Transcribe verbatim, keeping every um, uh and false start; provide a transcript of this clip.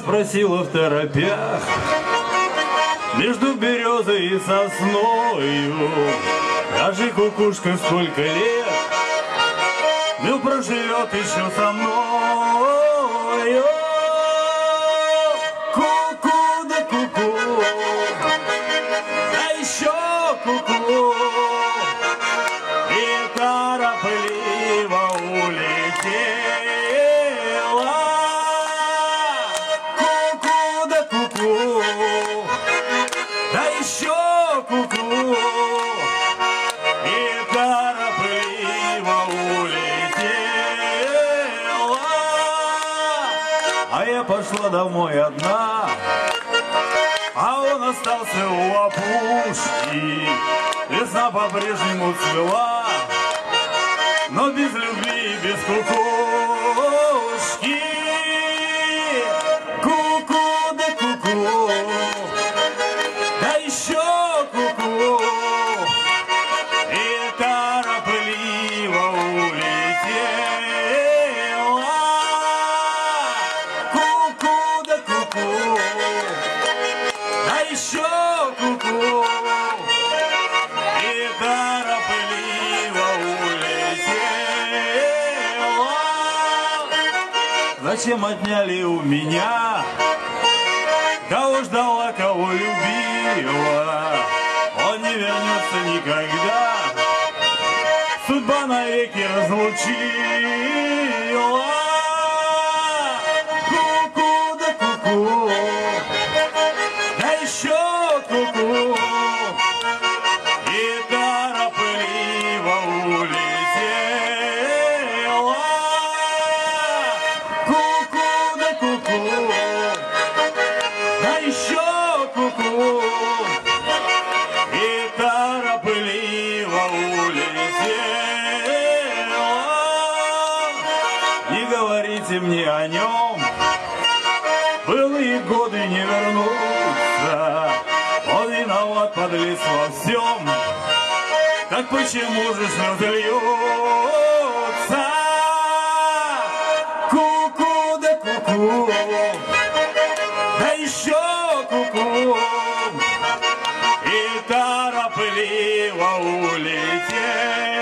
спросила в торопях между березой и сосною: скажи, кукушка, сколько лет Мил проживет еще со мной? Ку-ку да ку-ку, да еще ку-ку, и торопливо улетела. Ку-ку да ку-ку, да еще ку-ку, и торопливо улетела. А я пошла домой одна, а он остался у опушки. Весна по-прежнему цвела, но без любви и без кукушки. Ку-ку да ку-ку, да еще ку-ку, и торопливо улетела. Ку-ку да ку-ку, да еще ку-ку, и торопливо улетела. Зачем отняли у меня? Кого ждала, кого любила? Он не вернется никогда, судьба навеки разлучила. Ку-ку да ку-ку, да еще ку-ку, и торопливо улетела. Ку-ку да ку-ку, да еще ку-ку, и торопливо улетела. Не говорите мне о нем, былые годы не вернутся. Он виноват, подлец, во всем. Так почему же слезы льются? Ку-ку да ку-ку, да еще ку-ку, и торопливо улетела.